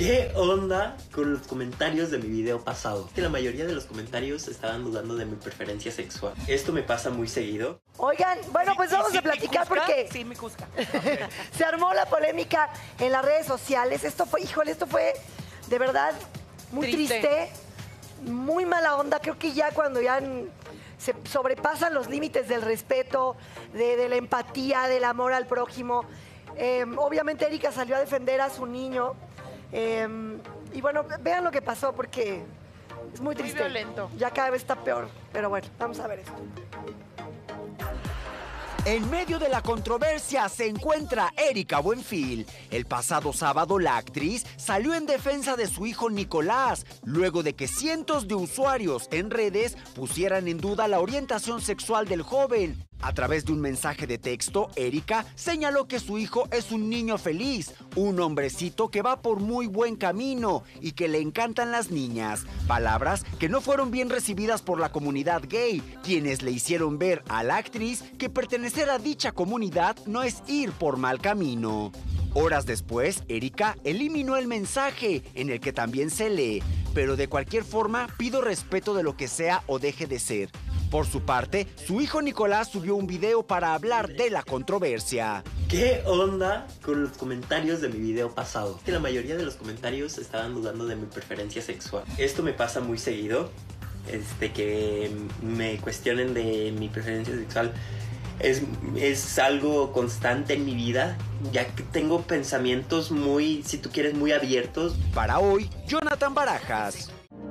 ¿Qué onda con los comentarios de mi video pasado? Que la mayoría de los comentarios estaban dudando de mi preferencia sexual. Esto me pasa muy seguido. Oigan, bueno, pues vamos a platicar porque Sí, me cusca. se armó la polémica en las redes sociales. Esto fue, híjole, esto fue de verdad muy triste, muy mala onda. Creo que ya cuando ya se sobrepasan los límites del respeto, de la empatía, del amor al prójimo. Obviamente Erika salió a defender a su niño. Y bueno, vean lo que pasó porque es muy triste. Muy violento. Ya cada vez está peor. Pero bueno, vamos a ver esto. En medio de la controversia se encuentra Erika Buenfil. El pasado sábado la actriz salió en defensa de su hijo Nicolás, luego de que cientos de usuarios en redes pusieran en duda la orientación sexual del joven. A través de un mensaje de texto, Erika señaló que su hijo es un niño feliz, un hombrecito que va por muy buen camino y que le encantan las niñas. Palabras que no fueron bien recibidas por la comunidad gay, quienes le hicieron ver a la actriz que pertenecer a dicha comunidad no es ir por mal camino. Horas después, Erika eliminó el mensaje, en el que también se lee: pero de cualquier forma pido respeto de lo que sea o deje de ser. Por su parte, su hijo Nicolás subió un video para hablar de la controversia. ¿Qué onda con los comentarios de mi video pasado? Que la mayoría de los comentarios estaban dudando de mi preferencia sexual. Esto me pasa muy seguido, que me cuestionen de mi preferencia sexual. Es algo constante en mi vida, ya que tengo pensamientos muy, si tú quieres, muy abiertos. Para hoy, Jonathan Barajas.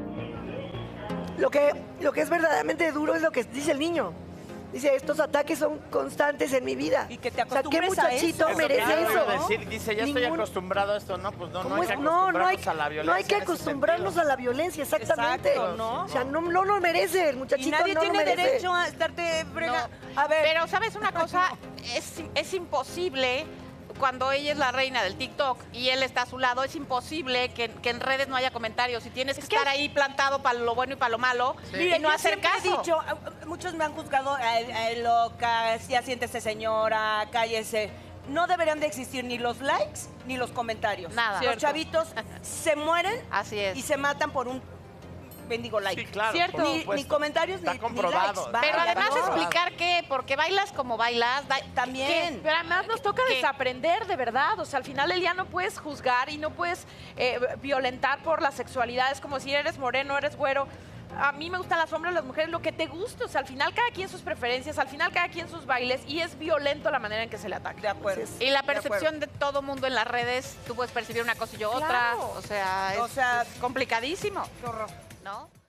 Lo que es verdaderamente duro es lo que dice el niño. Dice, estos ataques son constantes en mi vida. Y que te O sea, ¿qué acostumbres a muchachito eso. merece Claro, eso? iba a decir, dice, ya estoy Ningún- acostumbrado a esto. No, pues no, no ¿Cómo hay que es? acostumbrarnos a la violencia. No hay que en ese acostumbrarnos sentido. a la violencia, exactamente. Exacto, ¿no? O sea, no lo merece, el Y muchachito nadie no lo tiene merece. derecho a estarte brega. No. A ver. Pero, ¿sabes una cosa? Es imposible, cuando ella es la reina del TikTok y él está a su lado, es imposible que en redes no haya comentarios y tienes que estar ahí plantado para lo bueno y para lo malo Mire, y no yo hacer siempre caso. he dicho, muchos me han juzgado, loca, ya siéntese señora, cállese. No deberían de existir ni los likes ni los comentarios. Nada. Los Cierto. chavitos se mueren Así es. y se matan por un bendigo like. Sí, claro, Cierto. por Ni supuesto. comentarios Está ni comprobado. likes. Pero Vaya, además no. explicar que, porque bailas como bailas, También. Pero además nos toca ¿Qué? desaprender de verdad. O sea, al final del día no puedes juzgar y no puedes violentar por la sexualidad. Es como si eres moreno, eres güero. A mí me gustan las hombres, las mujeres, lo que te guste. O sea, al final cada quien sus preferencias, al final cada quien sus bailes y es violento la manera en que se le ataca. De acuerdo. Y la De acuerdo. percepción de todo mundo en las redes, tú puedes percibir una cosa y yo otra. Claro. O sea, O sea, es complicadísimo, Qué horror. ¿no?